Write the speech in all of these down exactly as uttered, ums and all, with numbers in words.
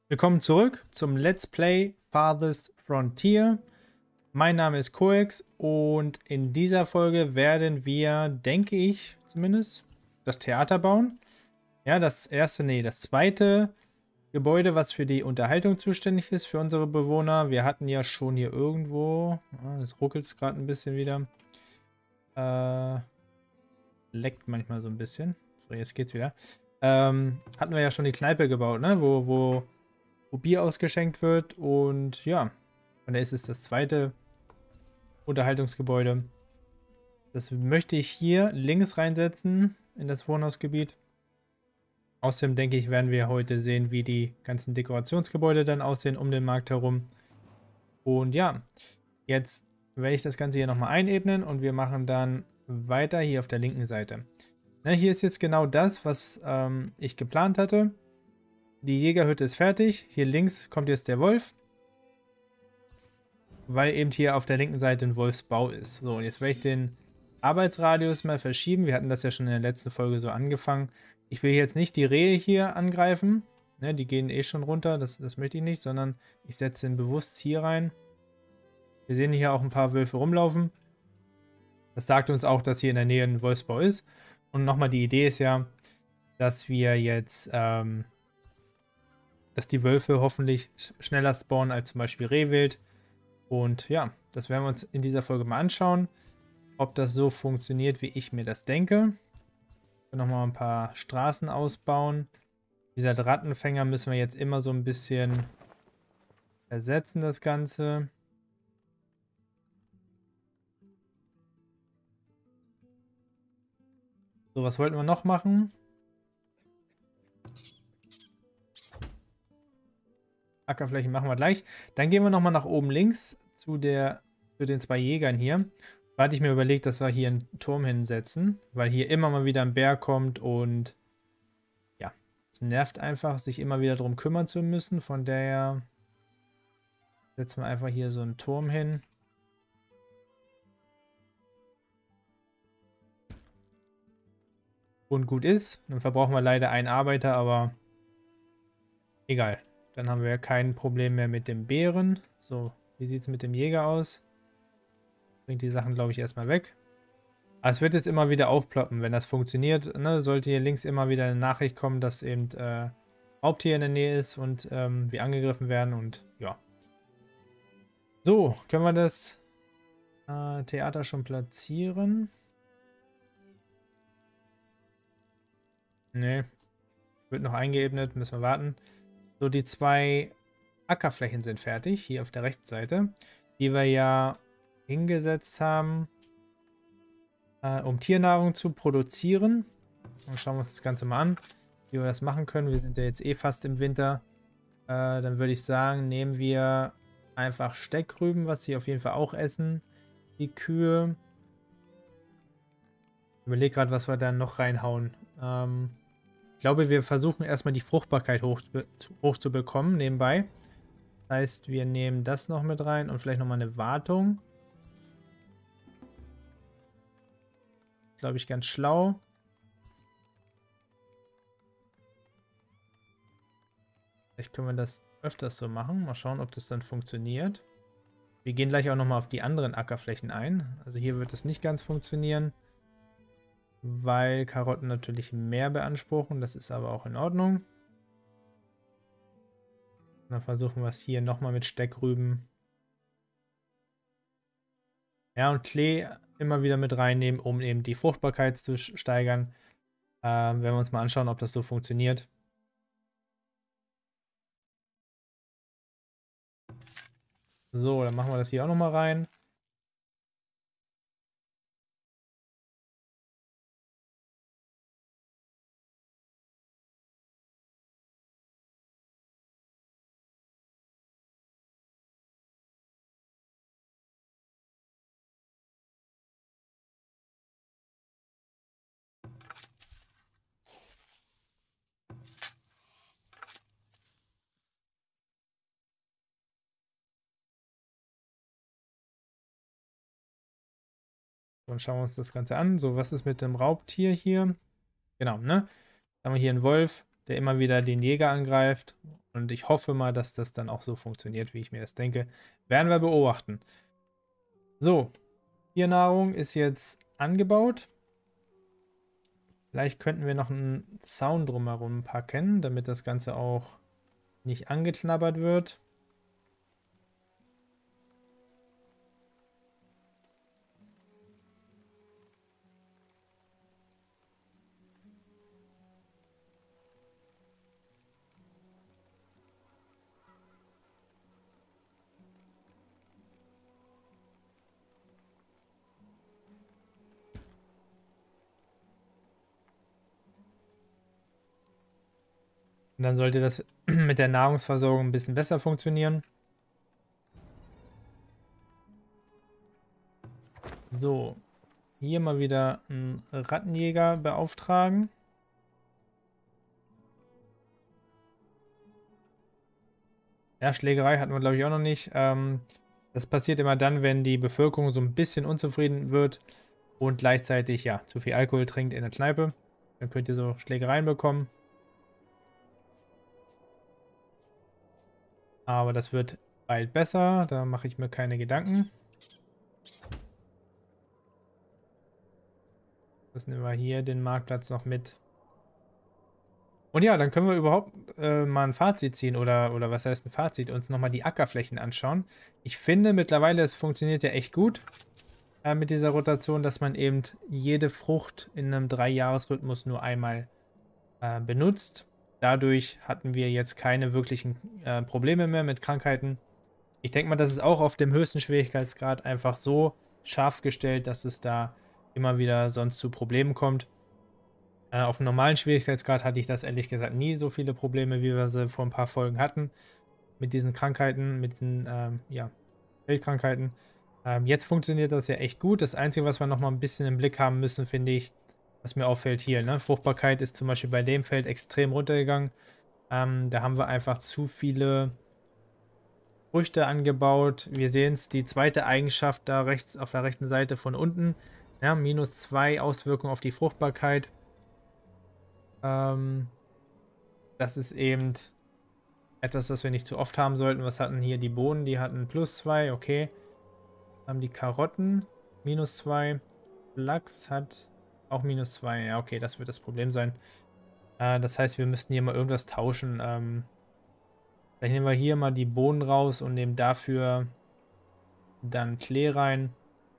Willkommen zurück zum Let's Play Farthest Frontier. Mein Name ist Coex und in dieser Folge werden wir, denke ich zumindest, das Theater bauen. Ja, das erste, nee, das zweite Gebäude, was für die Unterhaltung zuständig ist für unsere Bewohner. Wir hatten ja schon hier irgendwo, es ruckelt gerade ein bisschen wieder, äh, leckt manchmal so ein bisschen. So, jetzt geht's wieder. Ähm, hatten wir ja schon die Kneipe gebaut, ne, wo, wo wo Bier ausgeschenkt wird. Und ja, und da ist es das zweite Unterhaltungsgebäude. Das möchte ich hier links reinsetzen in das Wohnhausgebiet. Außerdem denke ich, werden wir heute sehen, wie die ganzen Dekorationsgebäude dann aussehen um den Markt herum. Und ja, jetzt werde ich das Ganze hier nochmal einebnen und wir machen dann weiter hier auf der linken Seite. Na, hier ist jetzt genau das, was ähm, ich geplant hatte. Die Jägerhütte ist fertig. Hier links kommt jetzt der Wolf. Weil eben hier auf der linken Seite ein Wolfsbau ist. So, und jetzt werde ich den Arbeitsradius mal verschieben. Wir hatten das ja schon in der letzten Folge so angefangen. Ich will jetzt nicht die Rehe hier angreifen. Ne, die gehen eh schon runter. Das, das möchte ich nicht, sondern ich setze ihn bewusst hier rein. Wir sehen hier auch ein paar Wölfe rumlaufen. Das sagt uns auch, dass hier in der Nähe ein Wolfsbau ist. Und nochmal, die Idee ist ja, dass wir jetzt... Ähm, dass die Wölfe hoffentlich schneller spawnen als zum Beispiel Rehwild. Und ja, das werden wir uns in dieser Folge mal anschauen, ob das so funktioniert, wie ich mir das denke. Nochmal ein paar Straßen ausbauen. Dieser Rattenfänger müssen wir jetzt immer so ein bisschen ersetzen, das Ganze. So, was wollten wir noch machen? Ackerflächen machen wir gleich. Dann gehen wir nochmal nach oben links zu, der, zu den zwei Jägern hier. Da hatte ich mir überlegt, dass wir hier einen Turm hinsetzen, weil hier immer mal wieder ein Bär kommt und ja, es nervt einfach, sich immer wieder darum kümmern zu müssen. Von daher setzen wir einfach hier so einen Turm hin. Und gut ist. Dann verbrauchen wir leider einen Arbeiter, aber egal. Dann haben wir kein Problem mehr mit dem Bären. So, wie sieht es mit dem Jäger aus? Bringt die Sachen, glaube ich, erstmal weg. Aber es wird jetzt immer wieder aufploppen, wenn das funktioniert. Ne? Sollte hier links immer wieder eine Nachricht kommen, dass eben äh, Raubtier in der Nähe ist und ähm, wir angegriffen werden. Und ja. So, können wir das äh, Theater schon platzieren? Ne. Wird noch eingeebnet, müssen wir warten. So, die zwei Ackerflächen sind fertig, hier auf der rechten Seite, die wir ja hingesetzt haben, äh, um Tiernahrung zu produzieren. Und schauen wir uns das Ganze mal an, wie wir das machen können. Wir sind ja jetzt eh fast im Winter. Äh, dann würde ich sagen, nehmen wir einfach Steckrüben, was sie auf jeden Fall auch essen. Die Kühe. Ich überlege gerade, was wir dann noch reinhauen. Ähm, ich glaube, wir versuchen erstmal die Fruchtbarkeit hoch, hoch zu bekommen, nebenbei. Das heißt, wir nehmen das noch mit rein und vielleicht nochmal eine Wartung. Glaube ich, ganz schlau. Vielleicht können wir das öfters so machen. Mal schauen, ob das dann funktioniert. Wir gehen gleich auch nochmal auf die anderen Ackerflächen ein. Also hier wird es nicht ganz funktionieren, weil Karotten natürlich mehr beanspruchen. Das ist aber auch in Ordnung. Dann versuchen wir es hier nochmal mit Steckrüben. Ja, und Klee immer wieder mit reinnehmen, um eben die Fruchtbarkeit zu steigern. Äh, werden wir uns mal anschauen, ob das so funktioniert. So, dann machen wir das hier auch nochmal rein. Dann schauen wir uns das Ganze an. So, was ist mit dem Raubtier hier? Genau, ne? Dann haben wir hier einen Wolf. der immer wieder den Jäger angreift. Und ich hoffe mal, dass das dann auch so funktioniert, wie ich mir das denke. Werden wir beobachten. So, Tiernahrung ist jetzt angebaut. Vielleicht könnten wir noch einen Zaun drumherum packen, damit das Ganze auch nicht angeknabbert wird. Und dann sollte das mit der Nahrungsversorgung ein bisschen besser funktionieren. So, hier mal wieder einen Rattenjäger beauftragen. Ja, Schlägerei hatten wir, glaube ich, auch noch nicht. Ähm, das passiert immer dann, wenn die Bevölkerung so ein bisschen unzufrieden wird und gleichzeitig, ja, zu viel Alkohol trinkt in der Kneipe. Dann könnt ihr so Schlägereien bekommen. Aber das wird bald besser. Da mache ich mir keine Gedanken. Das nehmen wir hier den Marktplatz noch mit. Und ja, dann können wir überhaupt äh, mal ein Fazit ziehen oder, oder was heißt ein Fazit, uns nochmal die Ackerflächen anschauen. Ich finde mittlerweile, es funktioniert ja echt gut äh, mit dieser Rotation, dass man eben jede Frucht in einem Drei-Jahres-Rhythmus nur einmal äh, benutzt. Dadurch hatten wir jetzt keine wirklichen äh, Probleme mehr mit Krankheiten. Ich denke mal, das ist auch auf dem höchsten Schwierigkeitsgrad einfach so scharf gestellt, dass es da immer wieder sonst zu Problemen kommt. Äh, auf dem normalen Schwierigkeitsgrad hatte ich das ehrlich gesagt nie so viele Probleme, wie wir sie vor ein paar Folgen hatten. Mit diesen Krankheiten, mit diesen ähm, ja, Feldkrankheiten. Ähm, jetzt funktioniert das ja echt gut. Das Einzige, was wir noch mal ein bisschen im Blick haben müssen, finde ich, was mir auffällt hier. Ne? Fruchtbarkeit ist zum Beispiel bei dem Feld extrem runtergegangen. Ähm, da haben wir einfach zu viele Früchte angebaut. Wir sehen es, die zweite Eigenschaft da rechts auf der rechten Seite von unten. Ja, minus zwei Auswirkungen auf die Fruchtbarkeit. Ähm, das ist eben etwas, das wir nicht zu oft haben sollten. Was hatten hier die Bohnen? Die hatten plus zwei, okay. Haben die Karotten minus zwei. Lachs hat auch minus zwei. Ja, okay, das wird das Problem sein. Äh, das heißt, wir müssten hier mal irgendwas tauschen. Ähm, dann nehmen wir hier mal die Bohnen raus und nehmen dafür dann Klee rein.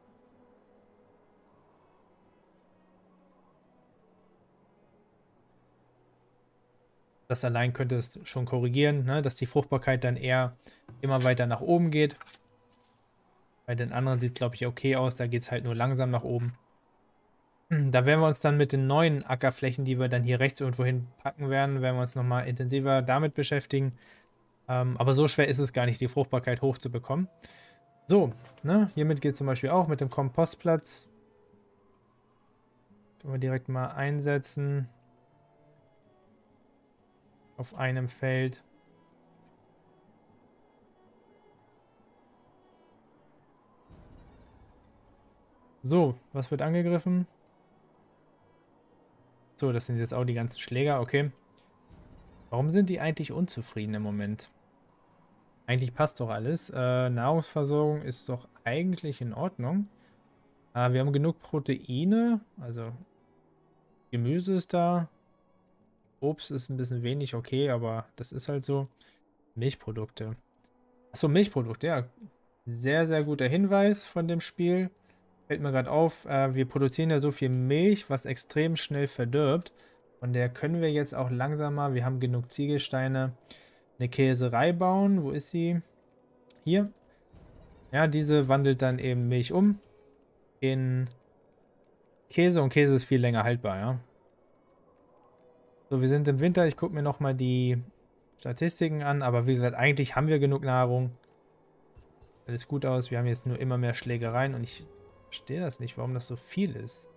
Das allein könnte es schon korrigieren, ne? Dass die Fruchtbarkeit dann eher immer weiter nach oben geht. Bei den anderen sieht es, glaube ich, okay aus. Da geht es halt nur langsam nach oben. Da werden wir uns dann mit den neuen Ackerflächen, die wir dann hier rechts irgendwo hin packen werden, werden wir uns nochmal intensiver damit beschäftigen. Ähm, aber so schwer ist es gar nicht, die Fruchtbarkeit hochzubekommen. So, ne? Hiermit geht es zum Beispiel auch mit dem Kompostplatz. Können wir direkt mal einsetzen. Auf einem Feld. So, was wird angegriffen? So, das sind jetzt auch die ganzen Schläger, okay. Warum sind die eigentlich unzufrieden im Moment? Eigentlich passt doch alles. Äh, Nahrungsversorgung ist doch eigentlich in Ordnung. Äh, wir haben genug Proteine, also Gemüse ist da. Obst ist ein bisschen wenig, okay, aber das ist halt so. Milchprodukte. Achso, Milchprodukte, ja. Sehr, sehr guter Hinweis von dem Spiel. Fällt mir gerade auf, äh, wir produzieren ja so viel Milch, was extrem schnell verdirbt. Von der können wir jetzt auch langsamer, wir haben genug Ziegelsteine, eine Käserei bauen. Wo ist sie? Hier. Ja, diese wandelt dann eben Milch um in Käse und Käse ist viel länger haltbar, ja. So, wir sind im Winter. Ich gucke mir nochmal die Statistiken an, aber wie gesagt, eigentlich haben wir genug Nahrung. Alles gut aus. Wir haben jetzt nur immer mehr Schlägereien und ich verstehe das nicht, warum das so viel ist.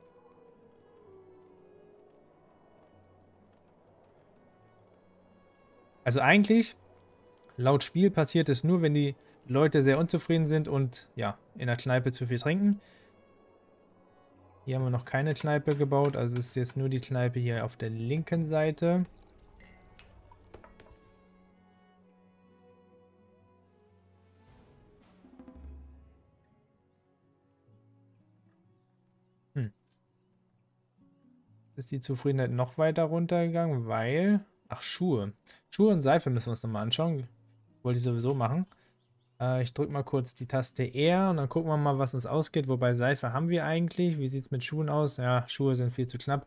Also eigentlich, laut Spiel passiert es nur, wenn die Leute sehr unzufrieden sind und ja, in der Kneipe zu viel trinken. Hier haben wir noch keine Kneipe gebaut, also ist jetzt nur die Kneipe hier auf der linken Seite. ist die Zufriedenheit noch weiter runtergegangen, weil... Ach, Schuhe. Schuhe und Seife müssen wir uns nochmal anschauen. Wollte ich sowieso machen. Äh, ich drücke mal kurz die Taste R und dann gucken wir mal, was uns ausgeht. Wobei Seife haben wir eigentlich. Wie sieht es mit Schuhen aus? Ja, Schuhe sind viel zu knapp.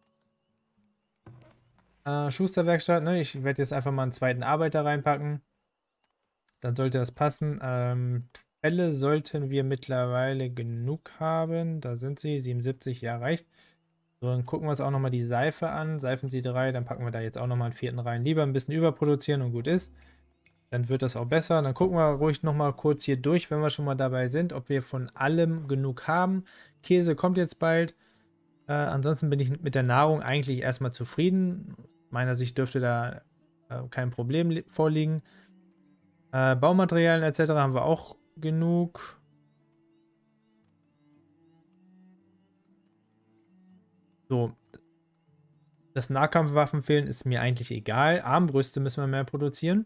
Äh, Schusterwerkstatt, ne? Ich werde jetzt einfach mal einen zweiten Arbeiter reinpacken. Dann sollte das passen. Ähm, Fälle sollten wir mittlerweile genug haben. Da sind sie. siebenundsiebzig, ja, reicht. So, dann gucken wir uns auch nochmal die Seife an. Seifen Sie drei, dann packen wir da jetzt auch nochmal einen vierten rein. Lieber ein bisschen überproduzieren und gut ist. Dann wird das auch besser. Dann gucken wir ruhig nochmal kurz hier durch, wenn wir schon mal dabei sind, ob wir von allem genug haben. Käse kommt jetzt bald. Äh, ansonsten bin ich mit der Nahrung eigentlich erstmal zufrieden. Meiner Sicht dürfte da äh, kein Problem vorliegen. Äh, Baumaterialien et cetera haben wir auch genug. So, das Nahkampfwaffen fehlen ist mir eigentlich egal. Armbrüste müssen wir mehr produzieren.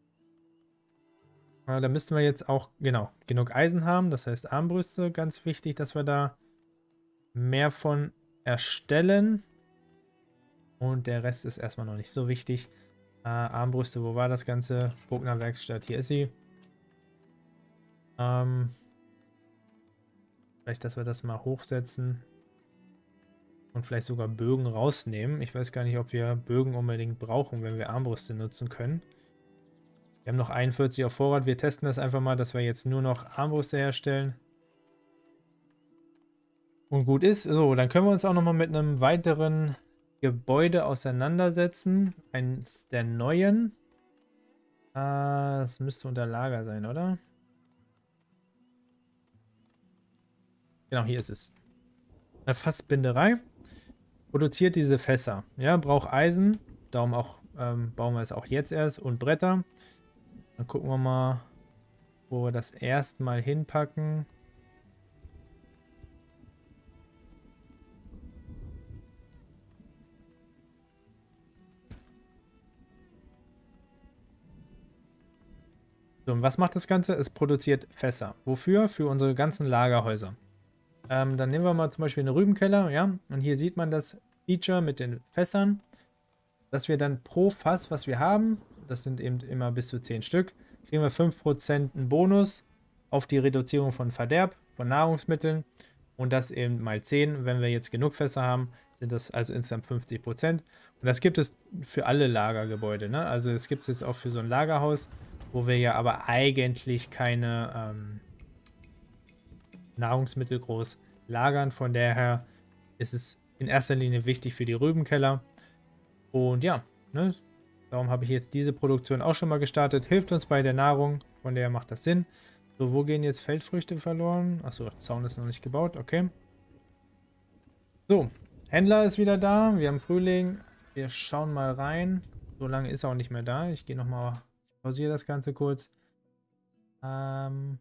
Äh, da müssten wir jetzt auch, genau, genug Eisen haben. Das heißt Armbrüste, ganz wichtig, dass wir da mehr von erstellen. Und der Rest ist erstmal noch nicht so wichtig. Äh, Armbrüste, wo war das Ganze? Bogner Werkstatt, hier ist sie. Ähm, vielleicht, dass wir das mal hochsetzen. Und vielleicht sogar Bögen rausnehmen. Ich weiß gar nicht, ob wir Bögen unbedingt brauchen, wenn wir Armbrüste nutzen können. Wir haben noch einundvierzig auf Vorrat. Wir testen das einfach mal, dass wir jetzt nur noch Armbrüste herstellen. Und gut ist. So, dann können wir uns auch nochmal mit einem weiteren Gebäude auseinandersetzen. Eines der neuen. Äh, das müsste unter Lager sein, oder? Genau, hier ist es. Eine Fassbinderei. Produziert diese Fässer. Ja, braucht Eisen. Darum auch, ähm, bauen wir es auch jetzt erst. Und Bretter. Dann gucken wir mal, wo wir das erstmal hinpacken. So, und was macht das Ganze? Es produziert Fässer. Wofür? Für unsere ganzen Lagerhäuser. Ähm, dann nehmen wir mal zum Beispiel einen Rübenkeller, ja. Und hier sieht man das Feature mit den Fässern, dass wir dann pro Fass, was wir haben, das sind eben immer bis zu zehn Stück, kriegen wir fünf Prozent einen Bonus auf die Reduzierung von Verderb, von Nahrungsmitteln. Und das eben mal zehn. Wenn wir jetzt genug Fässer haben, sind das also insgesamt fünfzig Prozent. Und das gibt es für alle Lagergebäude, ne? Also es gibt es jetzt auch für so ein Lagerhaus, wo wir ja aber eigentlich keine ähm, Nahrungsmittel groß lagern. Von daher ist es in erster Linie wichtig für die Rübenkeller. Und ja, ne, darum habe ich jetzt diese Produktion auch schon mal gestartet. Hilft uns bei der Nahrung, von daher macht das Sinn. So, wo gehen jetzt Feldfrüchte verloren? Achso, Zaun ist noch nicht gebaut, okay. So, Händler ist wieder da. Wir haben Frühling. Wir schauen mal rein. So lange ist er auch nicht mehr da. Ich gehe nochmal, ich pausiere das Ganze kurz. Ähm...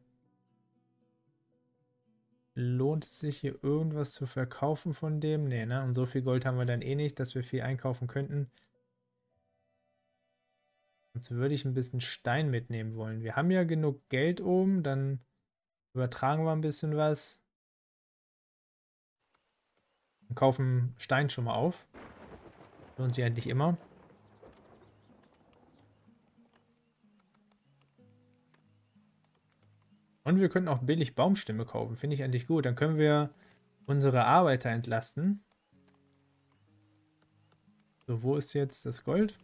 Lohnt es sich hier irgendwas zu verkaufen von dem? Nee, ne? Und so viel Gold haben wir dann eh nicht, dass wir viel einkaufen könnten. Jetzt würde ich ein bisschen Stein mitnehmen wollen. Wir haben ja genug Geld oben, dann übertragen wir ein bisschen was. Und kaufen Stein schon mal auf. Lohnt sich eigentlich immer. Und wir könnten auch billig Baumstämme kaufen. Finde ich eigentlich gut. Dann können wir unsere Arbeiter entlasten. So, wo ist jetzt das Gold?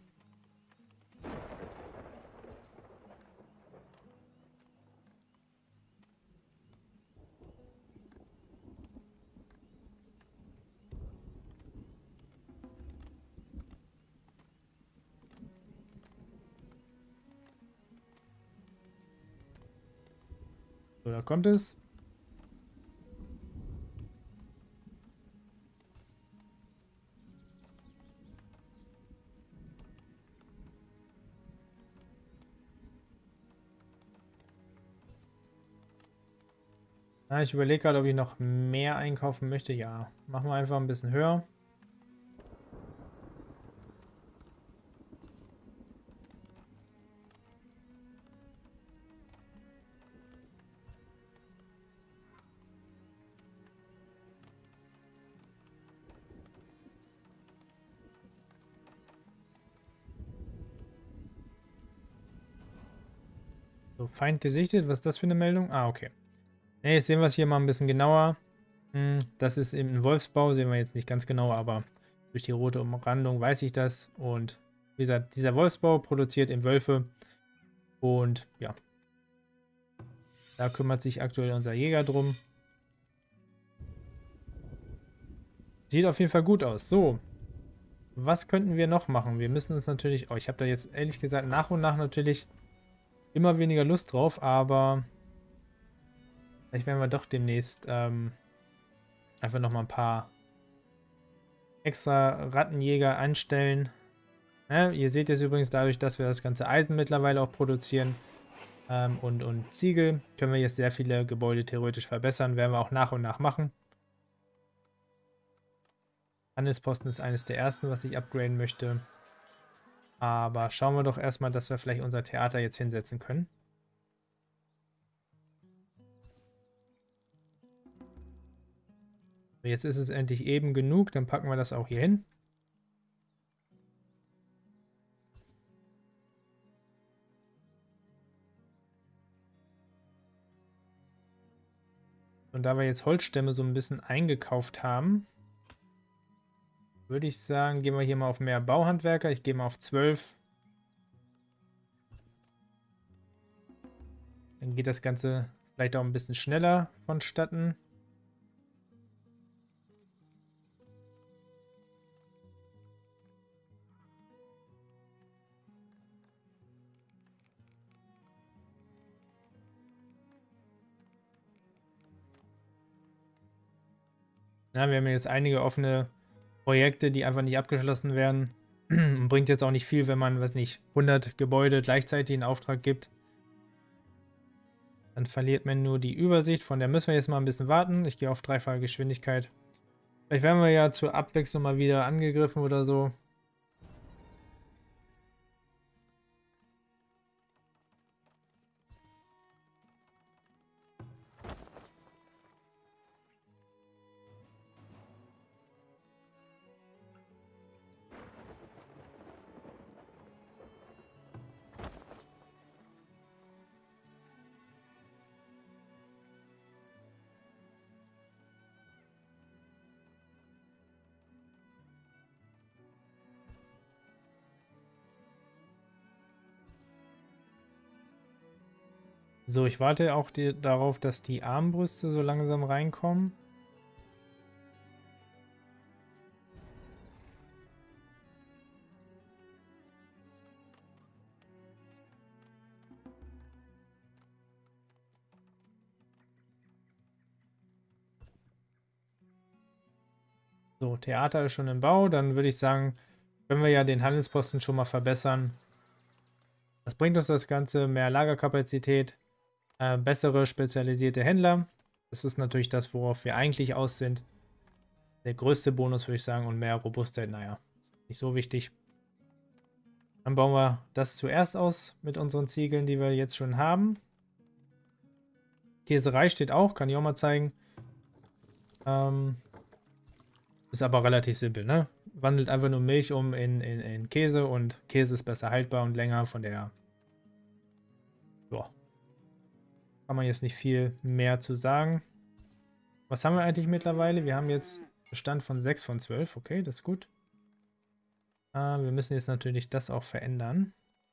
So, da kommt es. Ah, ich überlege gerade, ob ich noch mehr einkaufen möchte. Ja, machen wir einfach ein bisschen höher. So, Feind gesichtet. Was ist das für eine Meldung? Ah, okay. Ne, jetzt sehen wir es hier mal ein bisschen genauer. Hm, das ist eben ein Wolfsbau. Sehen wir jetzt nicht ganz genau, aber durch die rote Umrandung weiß ich das. Und wie gesagt, dieser Wolfsbau produziert eben Wölfe. Und ja, da kümmert sich aktuell unser Jäger drum. Sieht auf jeden Fall gut aus. So, was könnten wir noch machen? Wir müssen uns natürlich... Oh, ich habe da jetzt ehrlich gesagt nach und nach natürlich immer weniger Lust drauf, aber vielleicht werden wir doch demnächst ähm, einfach nochmal ein paar extra Rattenjäger anstellen. Ja, ihr seht jetzt übrigens dadurch, dass wir das ganze Eisen mittlerweile auch produzieren ähm, und, und Ziegel, können wir jetzt sehr viele Gebäude theoretisch verbessern. Werden wir auch nach und nach machen. Handelsposten ist eines der ersten, was ich upgraden möchte. Aber schauen wir doch erstmal, dass wir vielleicht unser Theater jetzt hinsetzen können. Jetzt ist es endlich eben genug, dann packen wir das auch hier hin. Und da wir jetzt Holzstämme so ein bisschen eingekauft haben, würde ich sagen, gehen wir hier mal auf mehr Bauhandwerker. Ich gehe mal auf zwölf. Dann geht das Ganze vielleicht auch ein bisschen schneller vonstatten. Ja, wir haben jetzt einige offene Projekte, die einfach nicht abgeschlossen werden. Bringt jetzt auch nicht viel, wenn man, weiß nicht, hundert Gebäude gleichzeitig in Auftrag gibt. Dann verliert man nur die Übersicht. Von der müssen wir jetzt mal ein bisschen warten. Ich gehe auf dreifache Geschwindigkeit. Vielleicht werden wir ja zur Abwechslung mal wieder angegriffen oder so. So, ich warte auch die, darauf, dass die Armbrüste so langsam reinkommen. So, Theater ist schon im Bau. Dann würde ich sagen, können wir ja den Handelsposten schon mal verbessern. Was bringt uns das Ganze? Mehr Lagerkapazität, äh, bessere spezialisierte Händler. Das ist natürlich das, worauf wir eigentlich aus sind. Der größte Bonus, würde ich sagen, und mehr Robustheit, naja, nicht so wichtig. Dann bauen wir das zuerst aus mit unseren Ziegeln, die wir jetzt schon haben. Käserei steht auch, kann ich auch mal zeigen. Ähm, ist aber relativ simpel, ne? Wandelt einfach nur Milch um in, in, in Käse und Käse ist besser haltbar und länger, von der ja, kann man jetzt nicht viel mehr zu sagen. Was haben wir eigentlich mittlerweile? Wir haben jetzt Bestand von sechs von zwölf, okay, das ist gut. Äh, wir müssen jetzt natürlich das auch verändern.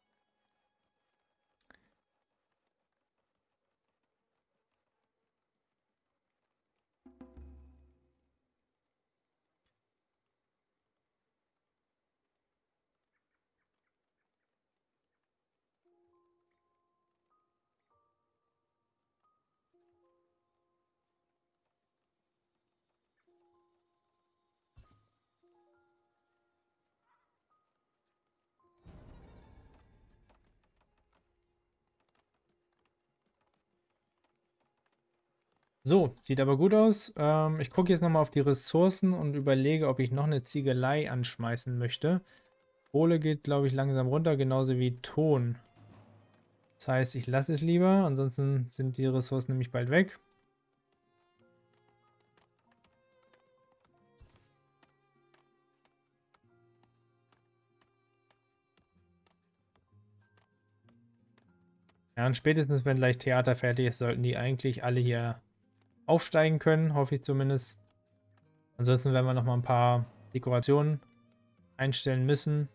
So, sieht aber gut aus. Ähm, ich gucke jetzt nochmal auf die Ressourcen und überlege, ob ich noch eine Ziegelei anschmeißen möchte. Kohle geht, glaube ich, langsam runter, genauso wie Ton. Das heißt, ich lasse es lieber, ansonsten sind die Ressourcen nämlich bald weg. Ja, und spätestens, wenn gleich Theater fertig ist, sollten die eigentlich alle hier aufsteigen können, hoffe ich zumindest. Ansonsten werden wir noch mal ein paar Dekorationen einstellen müssen.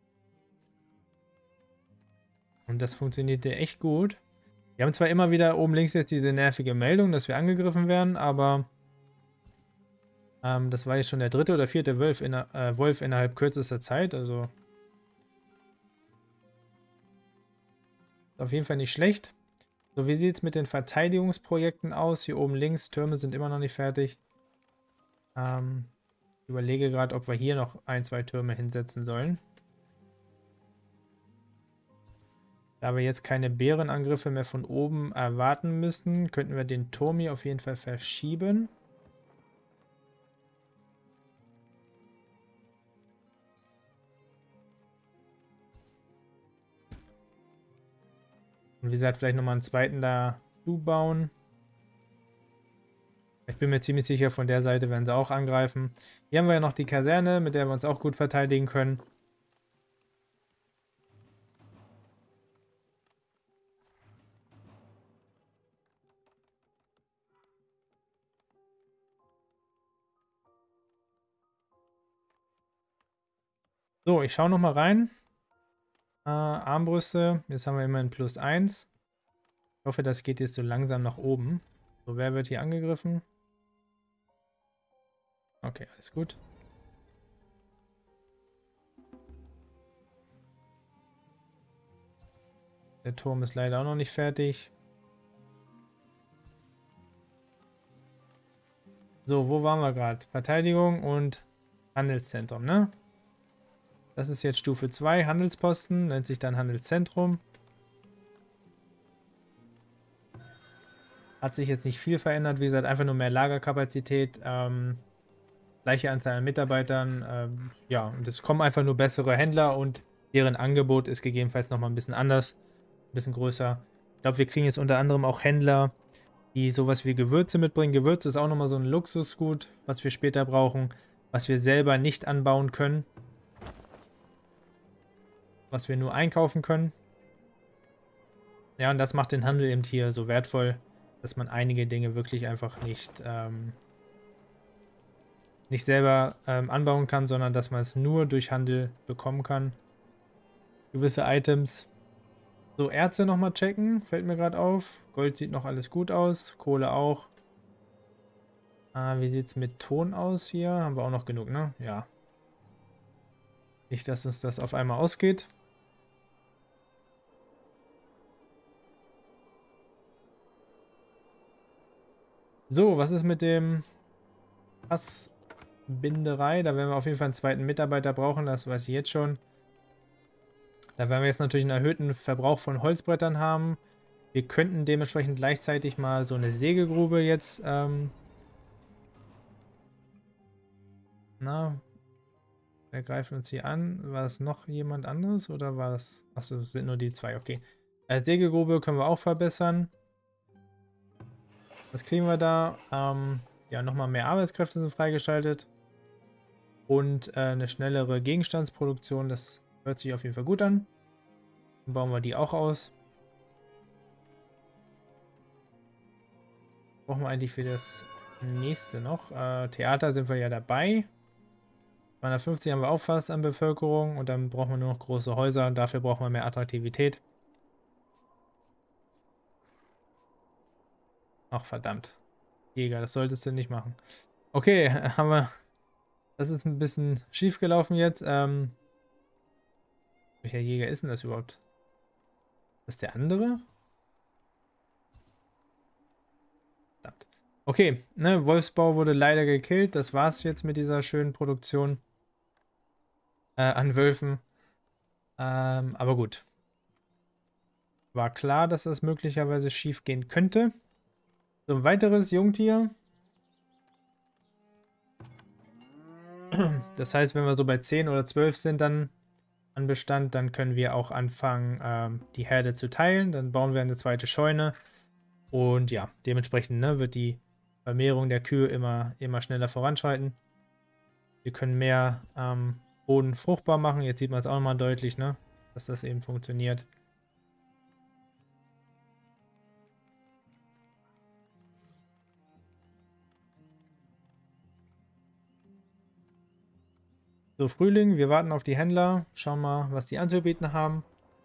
Und das funktioniert ja echt gut. Wir haben zwar immer wieder oben links jetzt diese nervige Meldung, dass wir angegriffen werden, aber ähm, das war jetzt schon der dritte oder vierte Wolf, in, äh, Wolf innerhalb kürzester Zeit. Also auf jeden Fall nicht schlecht. So, wie sieht es mit den Verteidigungsprojekten aus? Hier oben links, Türme sind immer noch nicht fertig. Ähm, ich überlege gerade, ob wir hier noch ein, zwei Türme hinsetzen sollen. Da wir jetzt keine Bärenangriffe mehr von oben erwarten müssen, könnten wir den Turm hier auf jeden Fall verschieben. Und wie gesagt, vielleicht nochmal einen zweiten da zubauen. Ich bin mir ziemlich sicher, von der Seite werden sie auch angreifen. Hier haben wir ja noch die Kaserne, mit der wir uns auch gut verteidigen können. So, ich schaue nochmal rein. Äh, Armbrüste, jetzt haben wir immerhin plus eins. Ich hoffe, das geht jetzt so langsam nach oben. So, wer wird hier angegriffen? Okay, alles gut. Der Turm ist leider auch noch nicht fertig. So, wo waren wir gerade? Verteidigung und Handelszentrum, ne? Das ist jetzt Stufe zwei, Handelsposten, nennt sich dann Handelszentrum. Hat sich jetzt nicht viel verändert, wie gesagt, einfach nur mehr Lagerkapazität, ähm, gleiche Anzahl an Mitarbeitern, ähm, ja, und es kommen einfach nur bessere Händler und deren Angebot ist gegebenenfalls nochmal ein bisschen anders, ein bisschen größer. Ich glaube, wir kriegen jetzt unter anderem auch Händler, die sowas wie Gewürze mitbringen. Gewürze ist auch nochmal so ein Luxusgut, was wir später brauchen, was wir selber nicht anbauen können, was wir nur einkaufen können. Ja, und das macht den Handel eben hier so wertvoll, dass man einige Dinge wirklich einfach nicht, ähm, nicht selber ähm, anbauen kann, sondern dass man es nur durch Handel bekommen kann. Gewisse Items. So, Erze nochmal checken, fällt mir gerade auf. Gold sieht noch alles gut aus, Kohle auch. Ah, wie sieht es mit Ton aus hier? Haben wir auch noch genug, ne? Ja. Nicht, dass uns das auf einmal ausgeht. So, was ist mit dem Fassbinderei? Da werden wir auf jeden Fall einen zweiten Mitarbeiter brauchen, das weiß ich jetzt schon. Da werden wir jetzt natürlich einen erhöhten Verbrauch von Holzbrettern haben. Wir könnten dementsprechend gleichzeitig mal so eine Sägegrube jetzt... Ähm na, wer greift uns hier an? War es noch jemand anderes oder war es... Achso, es sind nur die zwei, okay. Als Sägegrube können wir auch verbessern. Was kriegen wir da? Ähm, ja, nochmal mehr Arbeitskräfte sind freigeschaltet. Und äh, eine schnellere Gegenstandsproduktion. Das hört sich auf jeden Fall gut an. Dann bauen wir die auch aus. Brauchen wir eigentlich für das nächste noch. Äh, Theater sind wir ja dabei. zweihundertfünfzig haben wir auch fast an Bevölkerung. Und dann brauchen wir nur noch große Häuser. Und dafür brauchen wir mehr Attraktivität. Ach, verdammt. Jäger, das solltest du nicht machen. Okay, haben wir... Das ist ein bisschen schief gelaufen jetzt. Ähm, welcher Jäger ist denn das überhaupt? Das ist der andere? Verdammt. Okay, ne, Wolfsbau wurde leider gekillt. Das war's jetzt mit dieser schönen Produktion äh, an Wölfen. Ähm, aber gut. War klar, dass das möglicherweise schief gehen könnte. So, ein weiteres Jungtier. Das heißt, wenn wir so bei zehn oder zwölf sind dann an Bestand, dann können wir auch anfangen, ähm, die Herde zu teilen. Dann bauen wir eine zweite Scheune. Und ja, dementsprechend ne, wird die Vermehrung der Kühe immer, immer schneller voranschreiten. Wir können mehr ähm, Boden fruchtbar machen. Jetzt sieht man es auch nochmal deutlich, ne, dass das eben funktioniert. So, Frühling, wir warten auf die Händler. Schauen mal, was die anzubieten haben.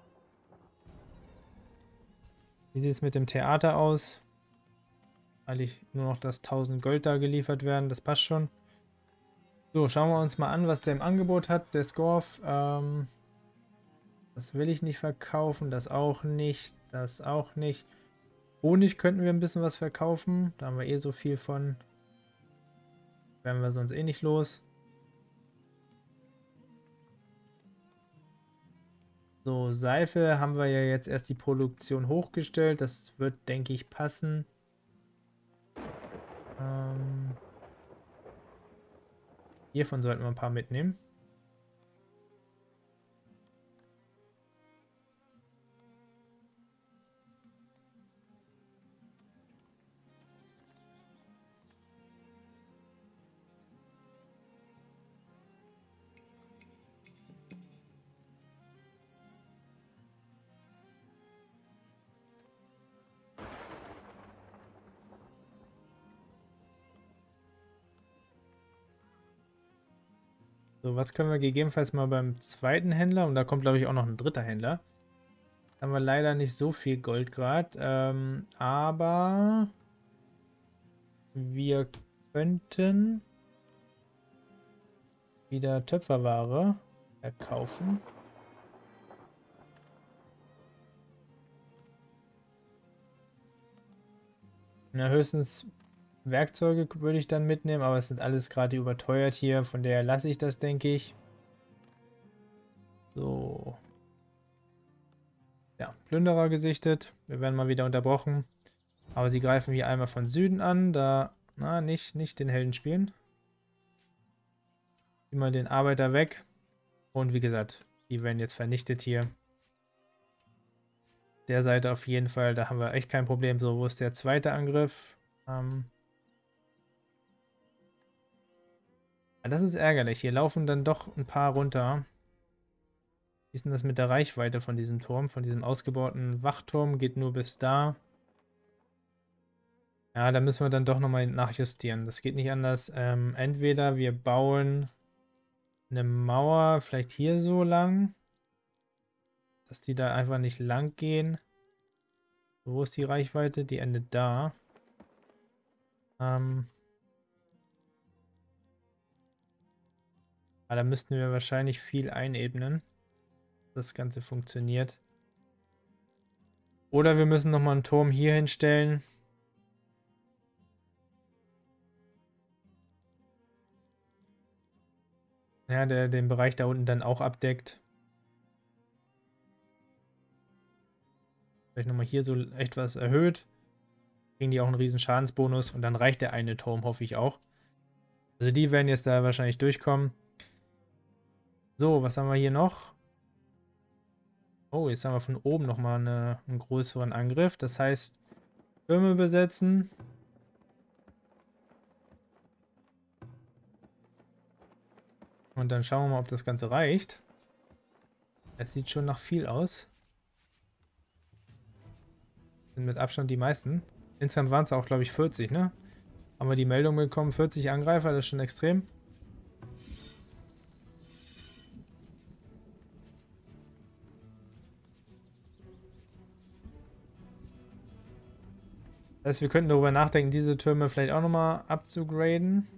Wie sieht es mit dem Theater aus? Eigentlich nur noch das tausend Gold da geliefert werden, das passt schon. So, schauen wir uns mal an, was der im Angebot hat, der Scorf. Ähm, das will ich nicht verkaufen, das auch nicht, das auch nicht. Honig könnten wir ein bisschen was verkaufen, da haben wir eh so viel von. Werden wir sonst eh nicht los. So, Seife haben wir ja jetzt erst die Produktion hochgestellt, das wird, denke ich, passen. Ähm, hiervon sollten wir ein paar mitnehmen. So, was können wir gegebenenfalls mal beim zweiten Händler, und da kommt, glaube ich, auch noch ein dritter Händler. Da haben wir leider nicht so viel Gold gerade, ähm, aber wir könnten wieder Töpferware verkaufen. Na, höchstens Werkzeuge würde ich dann mitnehmen, aber es sind alles gerade überteuert hier, von daher lasse ich das, denke ich. So. Ja, Plünderer gesichtet. Wir werden mal wieder unterbrochen. Aber sie greifen hier einmal von Süden an, da, na, nicht, nicht den Helden spielen. Immer den Arbeiter weg. Und wie gesagt, die werden jetzt vernichtet hier. Der Seite auf jeden Fall, da haben wir echt kein Problem. So, wo ist der zweite Angriff? Ähm, Das ist ärgerlich. Hier laufen dann doch ein paar runter. Wie ist denn das mit der Reichweite von diesem Turm? Von diesem ausgebauten Wachturm geht nur bis da. Ja, da müssen wir dann doch nochmal nachjustieren. Das geht nicht anders. Ähm, entweder wir bauen eine Mauer vielleicht hier so lang, dass die da einfach nicht lang gehen. Wo ist die Reichweite? Die endet da. Ähm... Aber da müssten wir wahrscheinlich viel einebnen, dass das Ganze funktioniert. Oder wir müssen nochmal einen Turm hier hinstellen. Ja, der den Bereich da unten dann auch abdeckt. Vielleicht nochmal hier so etwas erhöht. Kriegen die auch einen riesen Schadensbonus und dann reicht der eine Turm, hoffe ich auch. Also die werden jetzt da wahrscheinlich durchkommen. So, was haben wir hier noch? Oh, jetzt haben wir von oben nochmal eine, einen größeren Angriff. Das heißt, Türme besetzen. Und dann schauen wir mal, ob das Ganze reicht. Es sieht schon nach viel aus. Sind mit Abstand die meisten. Insgesamt waren es auch, glaube ich, vierzig, ne? Haben wir die Meldung bekommen, vierzig Angreifer, das ist schon extrem. Das heißt, wir könnten darüber nachdenken, diese Türme vielleicht auch nochmal abzugraden.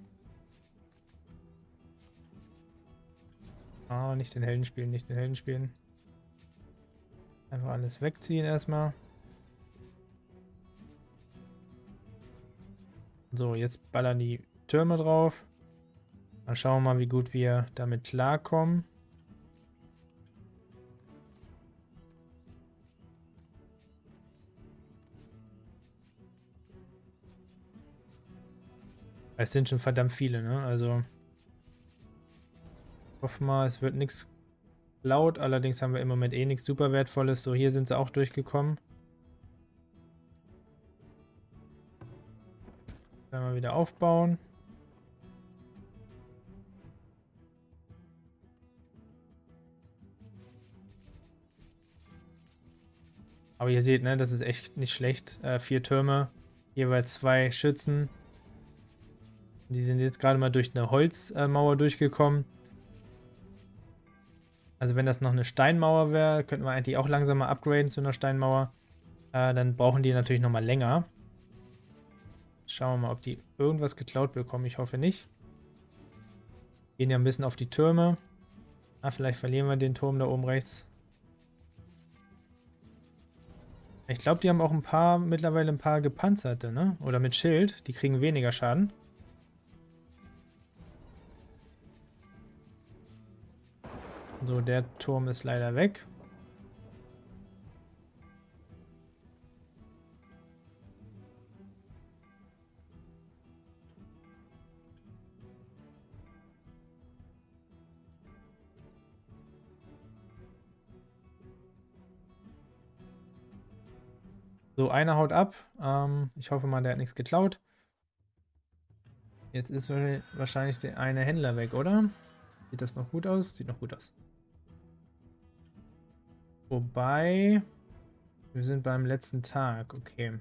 Ah, nicht den Helden spielen, nicht den Helden spielen. Einfach alles wegziehen erstmal. So, jetzt ballern die Türme drauf. Dann schauen wir mal, wie gut wir damit klarkommen. Es sind schon verdammt viele, ne? Also ich hoffe mal, es wird nichts laut. Allerdings haben wir im Moment eh nichts super Wertvolles. So, hier sind sie auch durchgekommen. Dann mal wieder aufbauen. Aber ihr seht, ne, das ist echt nicht schlecht. Äh, vier Türme, jeweils zwei Schützen. Die sind jetzt gerade mal durch eine Holzmauer äh, durchgekommen. Also wenn das noch eine Steinmauer wäre, könnten wir eigentlich auch langsam mal upgraden zu einer Steinmauer. Äh, dann brauchen die natürlich nochmal länger. Schauen wir mal, ob die irgendwas geklaut bekommen. Ich hoffe nicht. Gehen ja ein bisschen auf die Türme. Ah, vielleicht verlieren wir den Turm da oben rechts. Ich glaube, die haben auch ein paar, mittlerweile ein paar gepanzerte, ne? Oder mit Schild. Die kriegen weniger Schaden. So, der Turm ist leider weg. So, einer haut ab. Ähm, ich hoffe mal, der hat nichts geklaut. Jetzt ist wahrscheinlich der eine Händler weg, oder? Sieht das noch gut aus? Sieht noch gut aus. Wobei, wir sind beim letzten Tag. Okay.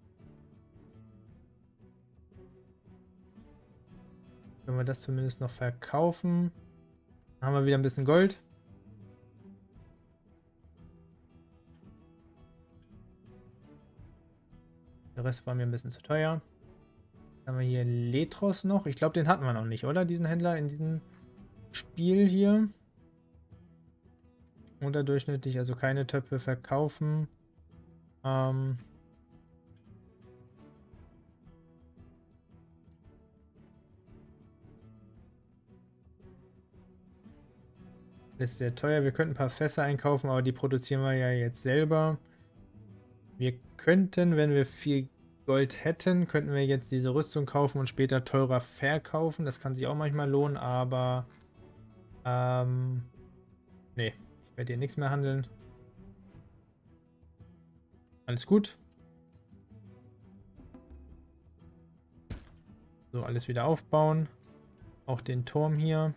Können wir das zumindest noch verkaufen? Dann haben wir wieder ein bisschen Gold. Der Rest war mir ein bisschen zu teuer. Dann haben wir hier Letros noch. Ich glaube, den hatten wir noch nicht, oder? Diesen Händler in diesem Spiel hier. Unterdurchschnittlich, also keine Töpfe verkaufen. Ähm... Ist sehr teuer. Wir könnten ein paar Fässer einkaufen, aber die produzieren wir ja jetzt selber. Wir könnten, wenn wir viel Gold hätten, könnten wir jetzt diese Rüstung kaufen und später teurer verkaufen. Das kann sich auch manchmal lohnen, aber ähm, nee, ich werde hier nichts mehr handeln. Alles gut. So, alles wieder aufbauen. Auch den Turm hier.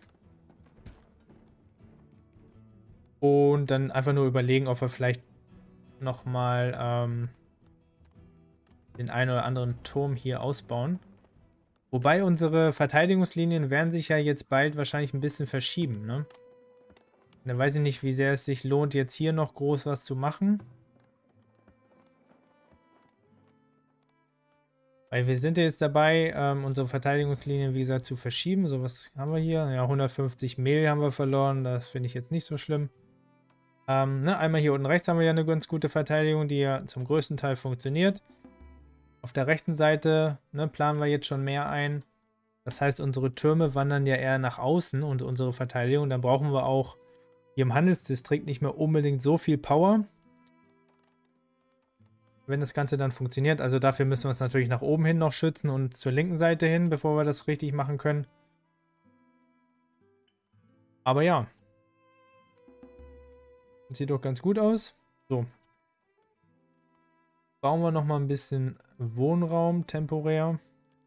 Und dann einfach nur überlegen, ob wir vielleicht nochmal ähm, den einen oder anderen Turm hier ausbauen. Wobei unsere Verteidigungslinien werden sich ja jetzt bald wahrscheinlich ein bisschen verschieben, ne? Dann weiß ich nicht, wie sehr es sich lohnt, jetzt hier noch groß was zu machen. Weil wir sind ja jetzt dabei, ähm, unsere Verteidigungslinien, wie gesagt, zu verschieben. So, was haben wir hier? Ja, hundertfünfzig Mehl haben wir verloren. Das finde ich jetzt nicht so schlimm. Ähm, ne, einmal hier unten rechts haben wir ja eine ganz gute Verteidigung, die ja zum größten Teil funktioniert. Auf der rechten Seite, ne, planen wir jetzt schon mehr ein. Das heißt, unsere Türme wandern ja eher nach außen und unsere Verteidigung. Dann brauchen wir auch hier im Handelsdistrikt nicht mehr unbedingt so viel Power, wenn das Ganze dann funktioniert. Also dafür müssen wir es natürlich nach oben hin noch schützen und zur linken Seite hin, bevor wir das richtig machen können. Aber ja. Sieht doch ganz gut aus. So. Bauen wir nochmal ein bisschen Wohnraum temporär.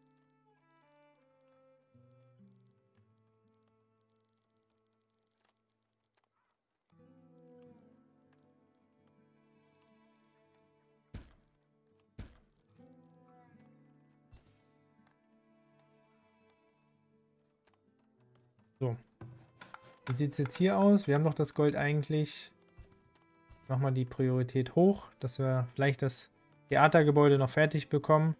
So. Wie sieht es jetzt hier aus? Wir haben doch das Gold eigentlich. Machen wir die Priorität hoch, dass wir vielleicht das Theatergebäude noch fertig bekommen.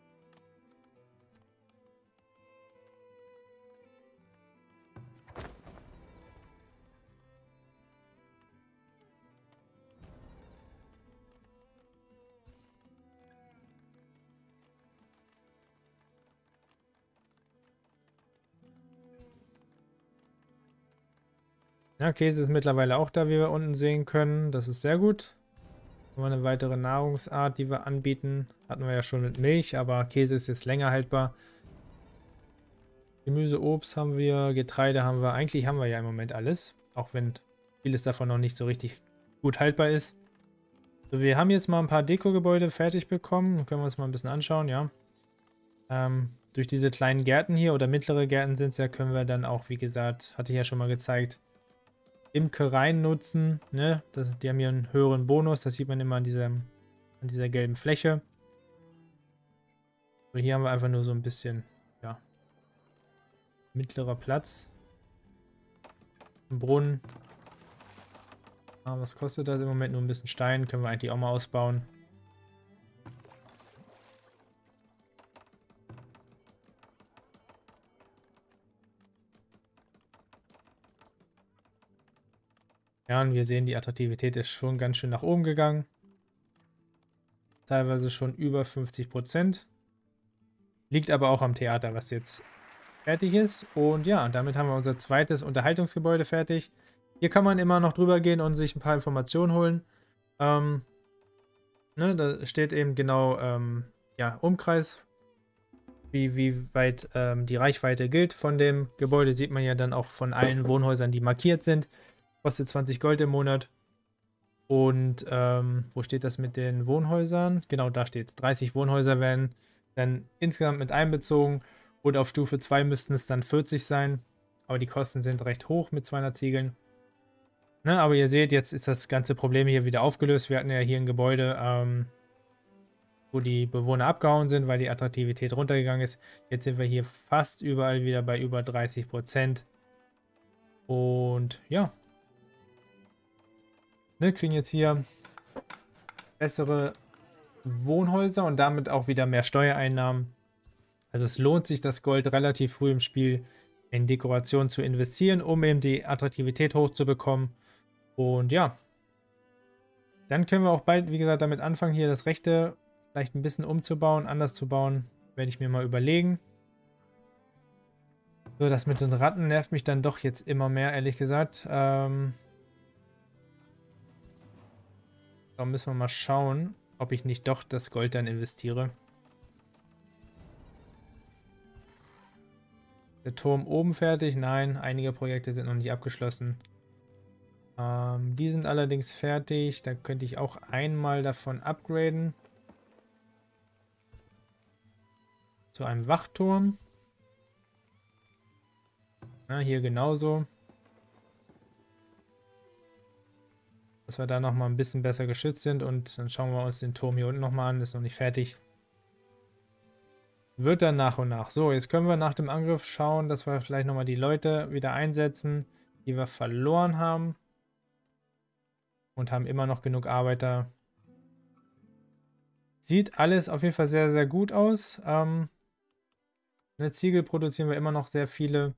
Ja, Käse ist mittlerweile auch da, wie wir unten sehen können. Das ist sehr gut. Haben wir eine weitere Nahrungsart, die wir anbieten. Hatten wir ja schon mit Milch, aber Käse ist jetzt länger haltbar. Gemüse, Obst haben wir, Getreide haben wir. Eigentlich haben wir ja im Moment alles. Auch wenn vieles davon noch nicht so richtig gut haltbar ist. So, wir haben jetzt mal ein paar Deko-Gebäude fertig bekommen. Dann können wir uns mal ein bisschen anschauen, ja. Ähm, durch diese kleinen Gärten hier oder mittlere Gärten sind es ja, können wir dann auch, wie gesagt, hatte ich ja schon mal gezeigt, Imkereien nutzen, ne? Das, die haben hier einen höheren Bonus, das sieht man immer an, diesem, an dieser gelben Fläche. So, hier haben wir einfach nur so ein bisschen, ja, mittlerer Platz. Ein Brunnen. Ah, was kostet das im Moment? Nur ein bisschen Stein. Können wir eigentlich auch mal ausbauen. Ja, und wir sehen, die Attraktivität ist schon ganz schön nach oben gegangen. Teilweise schon über fünfzig Prozent. Liegt aber auch am Theater, was jetzt fertig ist. Und ja, damit haben wir unser zweites Unterhaltungsgebäude fertig. Hier kann man immer noch drüber gehen und sich ein paar Informationen holen. Ähm, ne, da steht eben genau ähm, ja, Umkreis, wie, wie weit ähm, die Reichweite gilt von dem Gebäude. Sieht man ja dann auch von allen Wohnhäusern, die markiert sind. Kostet zwanzig Gold im Monat. Und ähm, wo steht das mit den Wohnhäusern? Genau, da steht es. dreißig Wohnhäuser werden dann insgesamt mit einbezogen. Und auf Stufe zwei müssten es dann vierzig sein. Aber die Kosten sind recht hoch mit zweihundert Ziegeln. Ne, aber ihr seht, jetzt ist das ganze Problem hier wieder aufgelöst. Wir hatten ja hier ein Gebäude, ähm, wo die Bewohner abgehauen sind, weil die Attraktivität runtergegangen ist. Jetzt sind wir hier fast überall wieder bei über dreißig Prozent. Und ja. Ne, kriegen jetzt hier bessere Wohnhäuser und damit auch wieder mehr Steuereinnahmen. Also es lohnt sich, das Gold relativ früh im Spiel in Dekoration zu investieren, um eben die Attraktivität hochzubekommen. Und ja, dann können wir auch bald, wie gesagt, damit anfangen, hier das Rechte vielleicht ein bisschen umzubauen, anders zu bauen. Werde ich mir mal überlegen. So, das mit den Ratten nervt mich dann doch jetzt immer mehr, ehrlich gesagt. Ähm... Da müssen wir mal schauen, ob ich nicht doch das Gold dann investiere. Der Turm oben fertig? Nein, einige Projekte sind noch nicht abgeschlossen. Ähm, die sind allerdings fertig. Da könnte ich auch einmal davon upgraden. Zu einem Wachturm. Ja, hier genauso. Dass wir da nochmal ein bisschen besser geschützt sind. Und dann schauen wir uns den Turm hier unten nochmal an. Ist noch nicht fertig. Wird dann nach und nach. So, jetzt können wir nach dem Angriff schauen, dass wir vielleicht nochmal die Leute wieder einsetzen, die wir verloren haben. Und haben immer noch genug Arbeiter. Sieht alles auf jeden Fall sehr, sehr gut aus. Ähm, eine Ziegel produzieren wir immer noch sehr viele.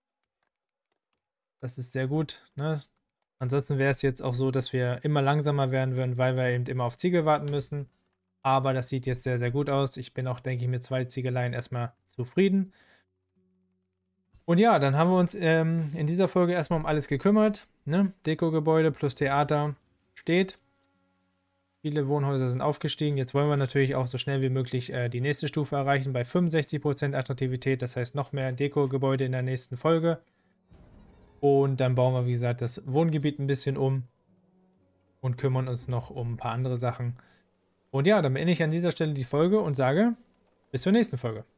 Das ist sehr gut, ne? Ansonsten wäre es jetzt auch so, dass wir immer langsamer werden würden, weil wir eben immer auf Ziegel warten müssen. Aber das sieht jetzt sehr, sehr gut aus. Ich bin auch, denke ich, mit zwei Ziegeleien erstmal zufrieden. Und ja, dann haben wir uns ähm, in dieser Folge erstmal um alles gekümmert. Ne? Deko-Gebäude plus Theater steht. Viele Wohnhäuser sind aufgestiegen. Jetzt wollen wir natürlich auch so schnell wie möglich äh, die nächste Stufe erreichen bei fünfundsechzig Prozent Attraktivität. Das heißt noch mehr Deko-Gebäude in der nächsten Folge. Und dann bauen wir, wie gesagt, das Wohngebiet ein bisschen um und kümmern uns noch um ein paar andere Sachen. Und ja, dann beende ich an dieser Stelle die Folge und sage bis zur nächsten Folge.